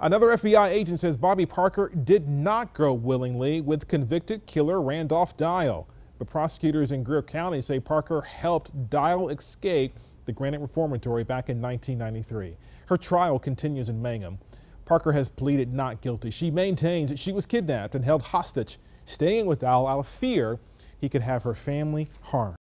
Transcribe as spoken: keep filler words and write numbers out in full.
Another F B I agent says Bobbi Parker did not go willingly with convicted killer Randolph Dial. But prosecutors in Greer County say Parker helped Dial escape the Granite Reformatory back in nineteen ninety-three. Her trial continues in Mangum. Parker has pleaded not guilty. She maintains that she was kidnapped and held hostage, staying with Dial out of fear he could have her family harmed.